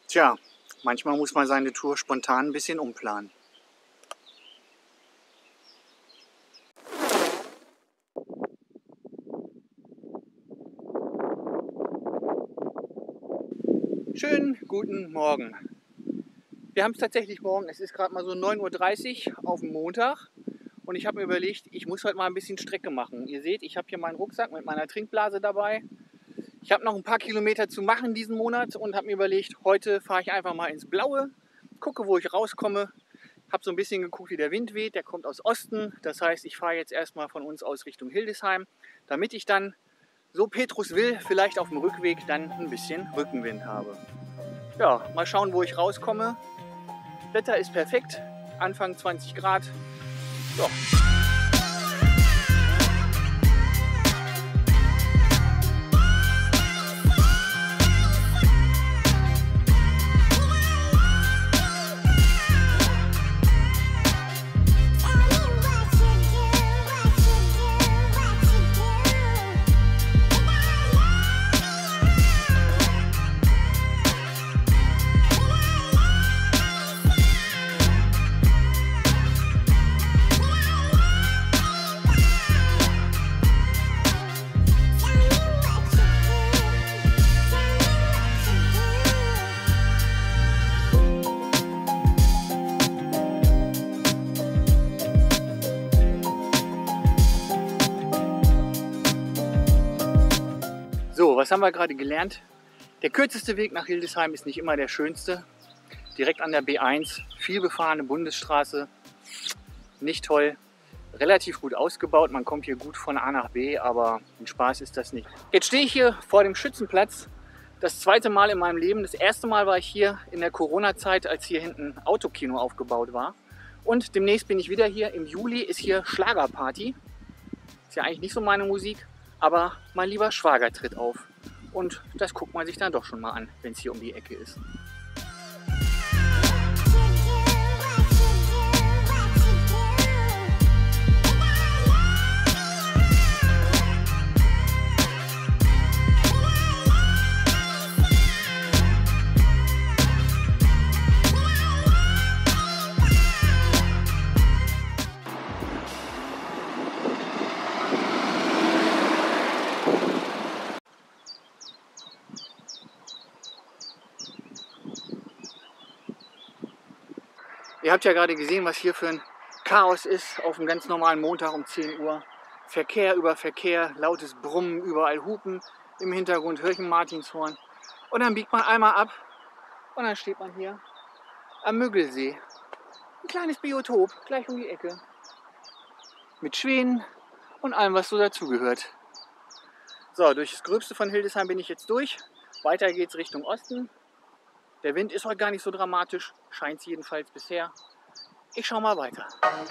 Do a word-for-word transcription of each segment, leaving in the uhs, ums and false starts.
Tja, manchmal muss man seine Tour spontan ein bisschen umplanen. Schönen guten Morgen. Wir haben es tatsächlich morgen, es ist gerade mal so neun Uhr dreißig auf dem Montag und ich habe mir überlegt, ich muss heute mal ein bisschen Strecke machen. Ihr seht, ich habe hier meinen Rucksack mit meiner Trinkblase dabei. Ich habe noch ein paar Kilometer zu machen diesen Monat und habe mir überlegt, heute fahre ich einfach mal ins Blaue, gucke, wo ich rauskomme. Habe so ein bisschen geguckt, wie der Wind weht, der kommt aus Osten. Das heißt, ich fahre jetzt erstmal von uns aus Richtung Hildesheim, damit ich dann, so Petrus will, vielleicht auf dem Rückweg dann ein bisschen Rückenwind habe. Ja, mal schauen, wo ich rauskomme. Wetter ist perfekt, Anfang zwanzig Grad. So. So, was haben wir gerade gelernt? Der kürzeste Weg nach Hildesheim ist nicht immer der schönste. Direkt an der B eins, viel befahrene Bundesstraße, nicht toll. Relativ gut ausgebaut, man kommt hier gut von A nach B, aber ein Spaß ist das nicht. Jetzt stehe ich hier vor dem Schützenplatz, das zweite Mal in meinem Leben. Das erste Mal war ich hier in der Corona-Zeit, als hier hinten ein Autokino aufgebaut war. Und demnächst bin ich wieder hier. Im Juli ist hier Schlagerparty. Ist ja eigentlich nicht so meine Musik. Aber mein lieber Schwager tritt auf und das guckt man sich dann doch schon mal an, wenn es hier um die Ecke ist. Ihr habt ja gerade gesehen, was hier für ein Chaos ist auf einem ganz normalen Montag um zehn Uhr. Verkehr über Verkehr, lautes Brummen, überall Hupen. Im Hintergrund höre ich ein Martinshorn. Und dann biegt man einmal ab und dann steht man hier am Müggelsee. Ein kleines Biotop, gleich um die Ecke. Mit Schwänen und allem, was so dazugehört. So, durch das Gröbste von Hildesheim bin ich jetzt durch. Weiter geht's Richtung Osten. Der Wind ist heute gar nicht so dramatisch, scheint es jedenfalls bisher. Ich schaue mal weiter.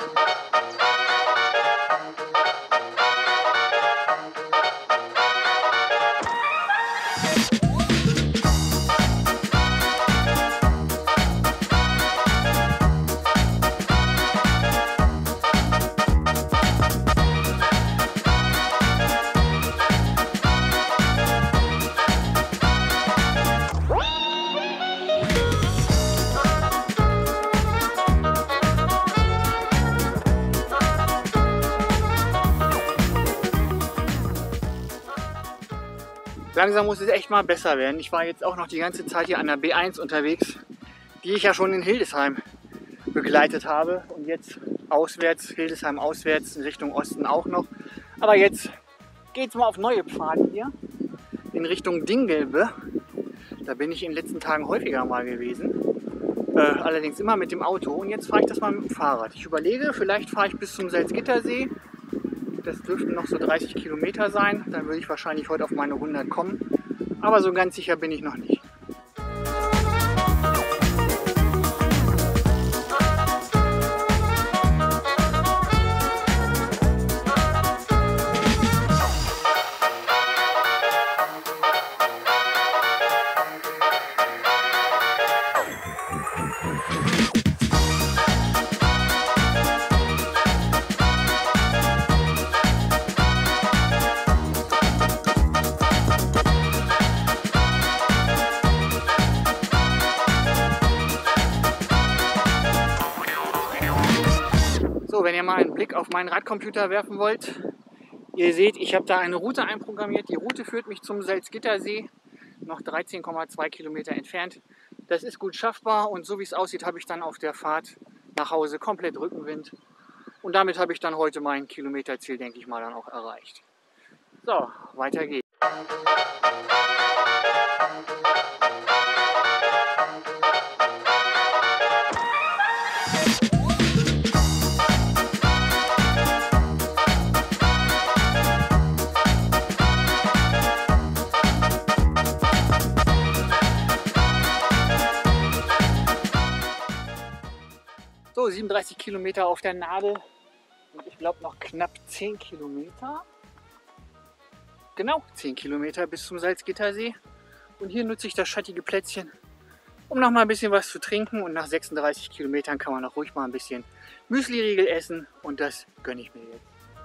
Langsam muss es echt mal besser werden. Ich war jetzt auch noch die ganze Zeit hier an der B eins unterwegs, die ich ja schon in Hildesheim begleitet habe. Und jetzt auswärts, Hildesheim auswärts, in Richtung Osten auch noch. Aber jetzt geht es mal auf neue Pfade hier, in Richtung Dingelbe. Da bin ich in den letzten Tagen häufiger mal gewesen. Äh, allerdings immer mit dem Auto. Und jetzt fahre ich das mal mit dem Fahrrad. Ich überlege, vielleicht fahre ich bis zum Salzgittersee. Das dürften noch so dreißig Kilometer sein. Dann würde ich wahrscheinlich heute auf meine hundert kommen. Aber so ganz sicher bin ich noch nicht. mal einen Blick auf meinen Radcomputer werfen wollt, ihr seht, ich habe da eine Route einprogrammiert. Die Route führt mich zum Salzgittersee, noch dreizehn Komma zwei Kilometer entfernt. Das ist gut schaffbar und so wie es aussieht, habe ich dann auf der Fahrt nach Hause komplett Rückenwind. Und damit habe ich dann heute mein Kilometerziel, denke ich mal, dann auch erreicht. So, weiter geht's. So, siebenunddreißig Kilometer auf der Nadel und ich glaube noch knapp zehn Kilometer. Genau, zehn Kilometer bis zum Salzgittersee. Und hier nutze ich das schattige Plätzchen, um noch mal ein bisschen was zu trinken. Und nach sechsunddreißig Kilometern kann man auch ruhig mal ein bisschen Müsli-Riegel essen und das gönne ich mir jetzt.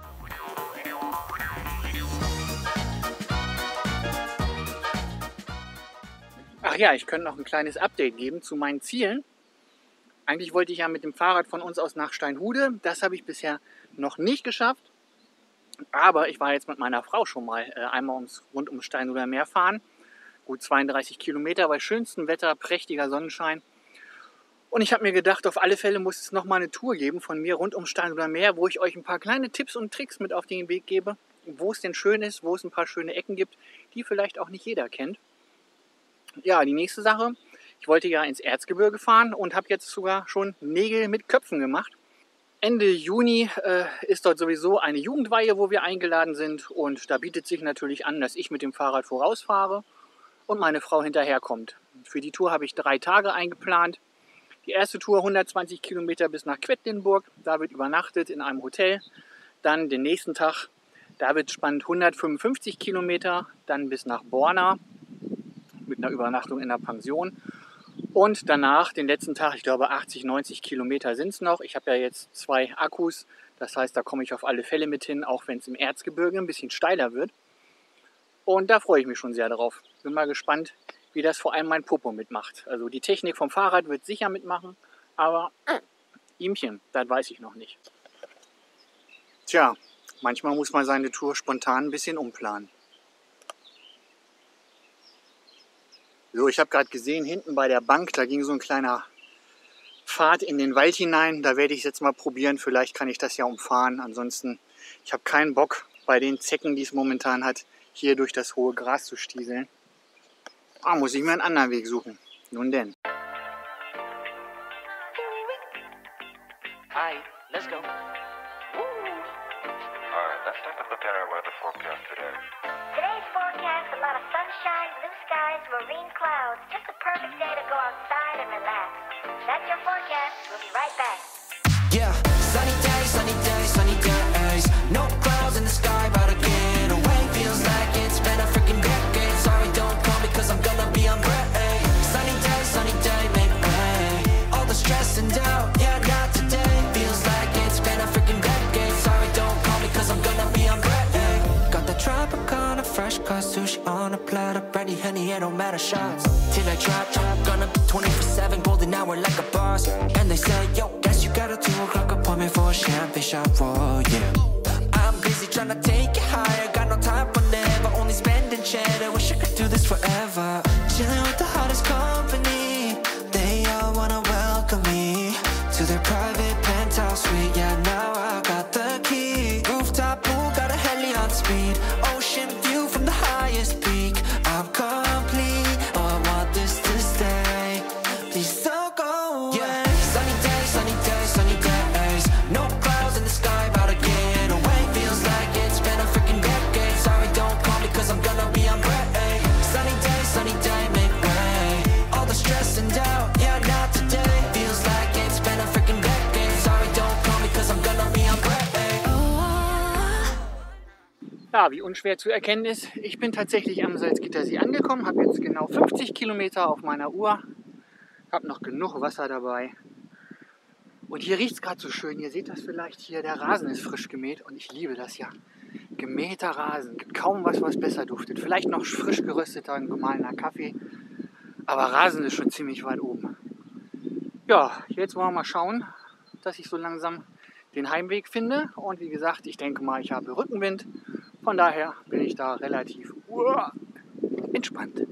Ach ja, ich könnte noch ein kleines Update geben zu meinen Zielen. Eigentlich wollte ich ja mit dem Fahrrad von uns aus nach Steinhude. Das habe ich bisher noch nicht geschafft. Aber ich war jetzt mit meiner Frau schon mal äh, einmal ums, rund um Steinhuder Meer fahren. Gut zweiunddreißig Kilometer bei schönstem Wetter, prächtiger Sonnenschein. Und ich habe mir gedacht, auf alle Fälle muss es noch mal eine Tour geben von mir rund um Steinhuder Meer, wo ich euch ein paar kleine Tipps und Tricks mit auf den Weg gebe, wo es denn schön ist, wo es ein paar schöne Ecken gibt, die vielleicht auch nicht jeder kennt. Ja, die nächste Sache. Ich wollte ja ins Erzgebirge fahren und habe jetzt sogar schon Nägel mit Köpfen gemacht. Ende Juni äh, ist dort sowieso eine Jugendweihe, wo wir eingeladen sind. Und da bietet sich natürlich an, dass ich mit dem Fahrrad vorausfahre und meine Frau hinterherkommt. Für die Tour habe ich drei Tage eingeplant. Die erste Tour hundertzwanzig Kilometer bis nach Quedlinburg. Da wird übernachtet in einem Hotel. Dann den nächsten Tag, da wird spannend hundertfünfundfünfzig Kilometer. Dann bis nach Borna mit einer Übernachtung in der Pension. Und danach, den letzten Tag, ich glaube achtzig, neunzig Kilometer sind es noch. Ich habe ja jetzt zwei Akkus, das heißt, da komme ich auf alle Fälle mit hin, auch wenn es im Erzgebirge ein bisschen steiler wird. Und da freue ich mich schon sehr drauf. Bin mal gespannt, wie das vor allem mein Popo mitmacht. Also die Technik vom Fahrrad wird sicher mitmachen, aber äh, ihmchen, das weiß ich noch nicht. Tja, manchmal muss man seine Tour spontan ein bisschen umplanen. So, ich habe gerade gesehen, hinten bei der Bank, da ging so ein kleiner Pfad in den Wald hinein. Da werde ich es jetzt mal probieren. Vielleicht kann ich das ja umfahren. Ansonsten, ich habe keinen Bock, bei den Zecken, die es momentan hat, hier durch das hohe Gras zu stieseln. Ah, muss ich mir einen anderen Weg suchen. Nun denn. Hi, let's go. Alright, let's take a look at our weather forecast today. Today's forecast, a lot of sunshine, blue skies, marine clouds. Just a perfect day to go outside and relax. That's your forecast. We'll be right back. Yeah, sunny days, sunny days, sunny days. No clouds in the sky, about to get away. Feels like it's been a freaking decade. Sorry, don't call me cause I'm gonna be on break. Sunny day, sunny day, make way. All the stress and doubt, yeah, not today. Feels like it's been a freaking decade. Sorry, don't call me cause I'm gonna be on break. Got the Tropicana, fresh cut sushi on a platter. Brandy, honey, it don't matter shots. Till I drop, drop, gonna be twenty-four seven, golden hour like a boss. And they say, yo, guess you got a two o'clock appointment for a champagne shot, whoa, yeah. I'm busy trying to take it higher, got no time for never, only spending cheddar. Wish I could do this forever. Chilling with the hottest company, they all wanna welcome me to their private penthouse suite. Yeah, now I got the key. Rooftop pool, got a heli on speed. Ocean view from the highest peak. I'm complete, oh, I want this to stay. Please don't go away. Yeah. Sunny days, sunny days, sunny days. No clouds in the sky, about to get away. Feels like it's been a freaking decade. Sorry, don't call me cause I'm gonna be on break. Sunny day, sunny day, make way. All the stress and doubt, yeah, not today. Feels like it's been a freaking decade. Sorry, don't call me cause I'm gonna be on break. Ja, wie unschwer zu erkennen ist, ich bin tatsächlich am Salzgittersee angekommen, habe jetzt genau fünfzig Kilometer auf meiner Uhr, habe noch genug Wasser dabei. Und hier riecht es gerade so schön, ihr seht das vielleicht hier, der Rasen ist frisch gemäht und ich liebe das ja. Gemähter Rasen, gibt kaum was, was besser duftet. Vielleicht noch frisch gerösteter, gemahlener Kaffee, aber Rasen ist schon ziemlich weit oben. Ja, jetzt wollen wir mal schauen, dass ich so langsam den Heimweg finde. Und wie gesagt, ich denke mal, ich habe Rückenwind. Von daher bin ich da relativ uh, entspannt.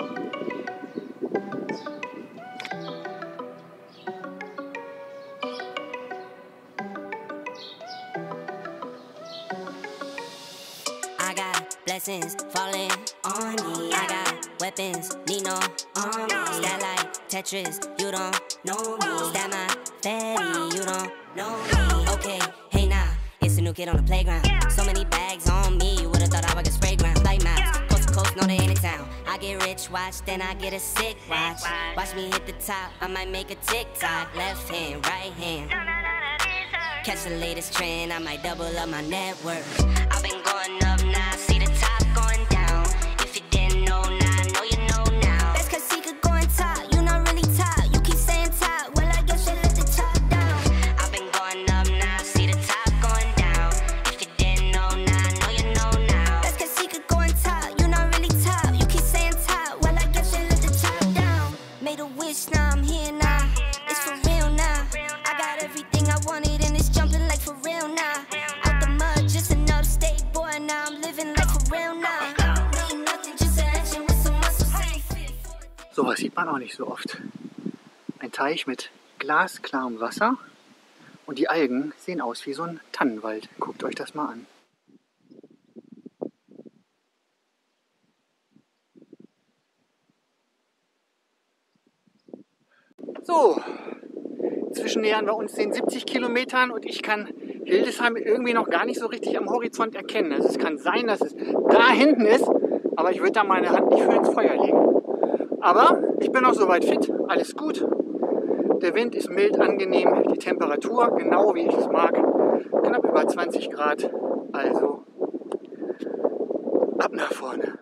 I got blessings falling on me. I got weapons, need no army. Stat like Tetris, you don't know me. Stat my fatty, you don't know me. Okay, hey now, it's a new kid on the playground. So many bags on me, you would've thought I was a spray ground. Like maps, coast to coast, no they ain't in town. I get rich, watch, then I get a sick watch. Watch me hit the top, I might make a TikTok. Left hand, right hand. Catch the latest trend, I might double up my net worth. I've been going up now, see the top going down. If you didn't know now, I know you know now. That's cause he could go on top, you not really top. You keep saying top, well I guess you let the top down. I've been going up now, see the top going down. If you didn't know now, I know you know now. That's cause he could go on top, you not really top. You keep saying top, well I guess you let the top down. Made a wish, now I'm here now. It's for real now. I got everything I wanted and it's jumping like for real now. Out the mud, just another state boy now. I'm living like for real now. Ain't nothing, just an action with some muscle safe. Sowas sieht man auch nicht so oft. Ein Teich mit glasklarem Wasser und die Algen sehen aus wie so ein Tannenwald. Guckt euch das mal an. So, inzwischen nähern wir uns den siebzig Kilometern und ich kann Hildesheim irgendwie noch gar nicht so richtig am Horizont erkennen. Also es kann sein, dass es da hinten ist, aber ich würde da meine Hand nicht für ins Feuer legen. Aber ich bin auch soweit fit, alles gut. Der Wind ist mild, angenehm, die Temperatur genau wie ich es mag, knapp über zwanzig Grad. Also ab nach vorne.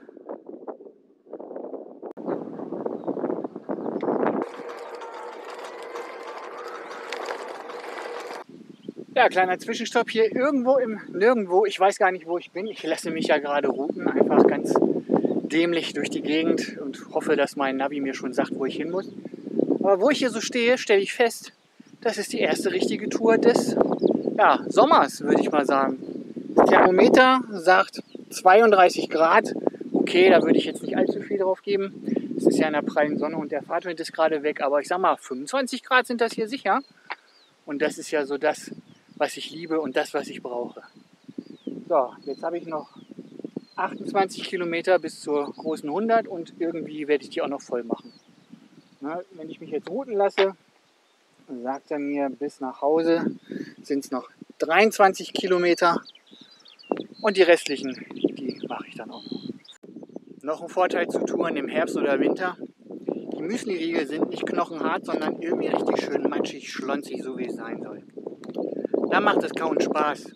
Ja, kleiner Zwischenstopp hier irgendwo im Nirgendwo. Ich weiß gar nicht, wo ich bin. Ich lasse mich ja gerade routen, einfach ganz dämlich durch die Gegend und hoffe, dass mein Navi mir schon sagt, wo ich hin muss. Aber wo ich hier so stehe, stelle ich fest, das ist die erste richtige Tour des ja, Sommers, würde ich mal sagen. Das Thermometer sagt zweiunddreißig Grad. Okay, da würde ich jetzt nicht allzu viel drauf geben. Es ist ja in der prallen Sonne und der Fahrtwind ist gerade weg. Aber ich sag mal, fünfundzwanzig Grad sind das hier sicher. Und das ist ja so das, was ich liebe und das, was ich brauche. So, jetzt habe ich noch achtundzwanzig Kilometer bis zur großen hundert und irgendwie werde ich die auch noch voll machen. Na, wenn ich mich jetzt routen lasse, sagt er mir, bis nach Hause sind es noch dreiundzwanzig Kilometer und die restlichen, die mache ich dann auch noch. Noch ein Vorteil zu Touren im Herbst oder Winter: die Müsli-Riegel sind nicht knochenhart, sondern irgendwie richtig schön matschig, schlonzig, so wie es sein soll. Da macht es kaum Spaß.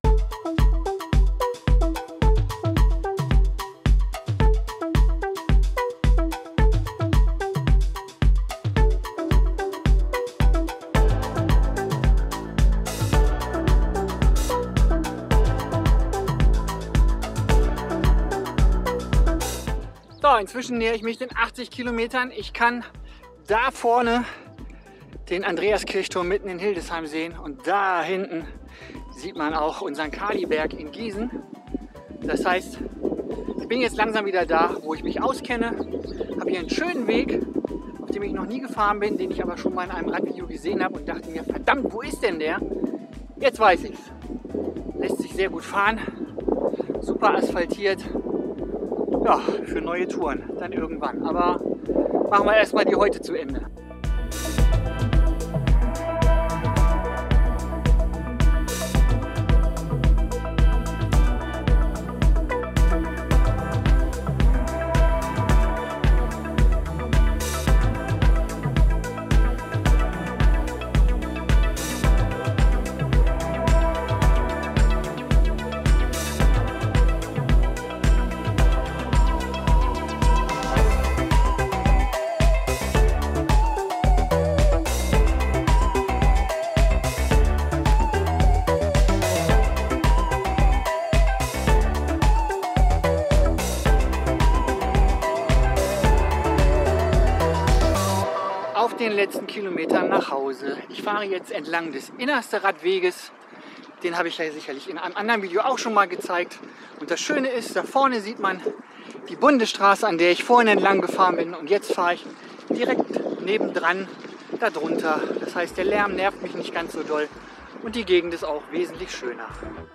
So, inzwischen nähere ich mich den achtzig Kilometern. Ich kann da vorne den Andreaskirchturm mitten in Hildesheim sehen und da hinten sieht man auch unseren Kaliberg in Gießen. Das heißt, ich bin jetzt langsam wieder da, wo ich mich auskenne, habe hier einen schönen Weg, auf dem ich noch nie gefahren bin, den ich aber schon mal in einem Radvideo gesehen habe und dachte mir, verdammt, wo ist denn der? Jetzt weiß ich es. Lässt sich sehr gut fahren, super asphaltiert, ja, für neue Touren dann irgendwann. Aber machen wir erstmal die heute zu Ende. Den letzten Kilometern nach Hause. Ich fahre jetzt entlang des Innerste Radweges, Den habe ich ja sicherlich in einem anderen Video auch schon mal gezeigt. Und das Schöne ist, da vorne sieht man die Bundesstraße, an der ich vorhin entlang gefahren bin. Und jetzt fahre ich direkt nebendran darunter. Das heißt, der Lärm nervt mich nicht ganz so doll. Und die Gegend ist auch wesentlich schöner.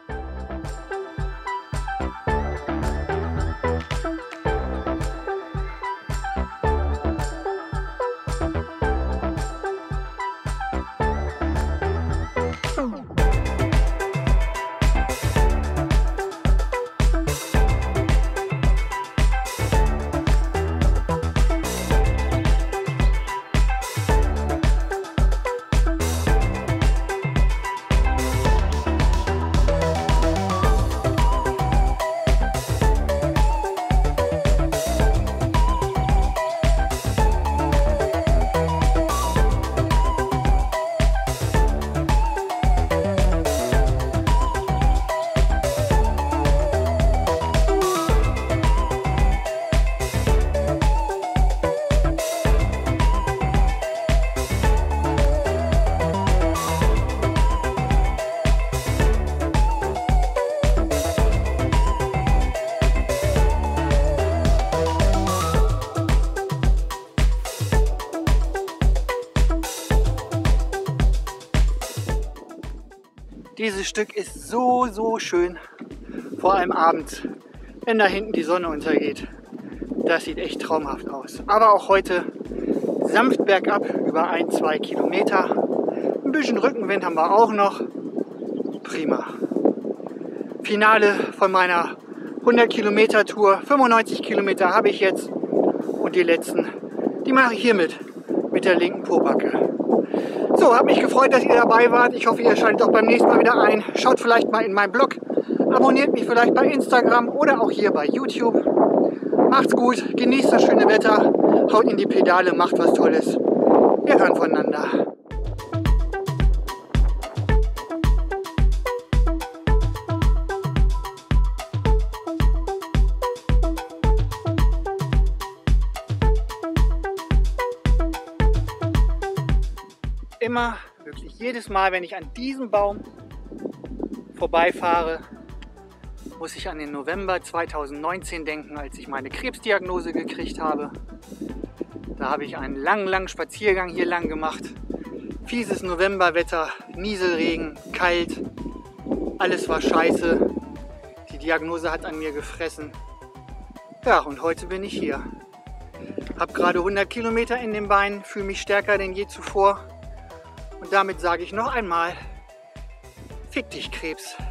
Dieses Stück ist so, so schön, vor allem abends, wenn da hinten die Sonne untergeht. Das sieht echt traumhaft aus. Aber auch heute sanft bergab über ein, zwei Kilometer. Ein bisschen Rückenwind haben wir auch noch. Prima. Finale von meiner hundert Kilometer Tour. fünfundneunzig Kilometer habe ich jetzt. Und die letzten, die mache ich hiermit, mit der linken Pobacke. So, hat mich gefreut, dass ihr dabei wart. Ich hoffe, ihr schaltet auch beim nächsten Mal wieder ein. Schaut vielleicht mal in meinen Blog. Abonniert mich vielleicht bei Instagram oder auch hier bei YouTube. Macht's gut, genießt das schöne Wetter, haut in die Pedale, macht was Tolles. Wir hören voneinander. Immer, wirklich jedes Mal, wenn ich an diesem Baum vorbeifahre, muss ich an den November zweitausendneunzehn denken, als ich meine Krebsdiagnose gekriegt habe. Da habe ich einen langen, langen Spaziergang hier lang gemacht. Fieses Novemberwetter, Nieselregen, kalt, alles war scheiße. Die Diagnose hat an mir gefressen. Ja, und heute bin ich hier. Habe gerade hundert Kilometer in den Beinen, fühle mich stärker denn je zuvor. Und damit sage ich noch einmal, fick dich, Krebs.